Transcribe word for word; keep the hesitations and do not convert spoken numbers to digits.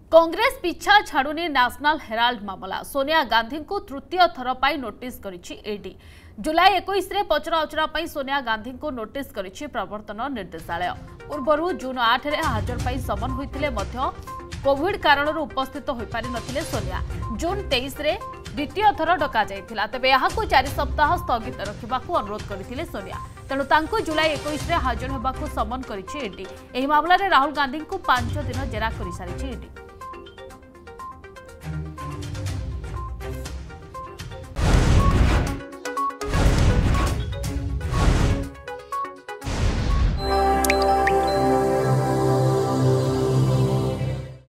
कांग्रेस पिछा छाड़ुनी नेशनल हेराल्ड मामला सोनिया गांधी को तृतीय थर पर नोटिस करिछि ईडी। जुलाई इक्कीस रे पचराउचरा पर सोनिया गांधी को नोटिस करिछि प्रवर्तन निर्देशालय। पूर्व जून आठ रे हाजर पर समन होइतिले मध्य कोविड कारण उपस्थित हो पारि नथिले सोनिया। जून तेईस रे द्वितीय थर डका जाइथिला, तेबे यहाकू चार सप्ताह स्थगित रखिबाकू अनुरोध करथिले सोनिया। तेणु तांको जुलाई इक्कीस रे हाजर हेबाकू समन करिछि ईडी। एही मामला रे राहुल गांधी को पांच दिन जेरा करि सारिछि ईडी।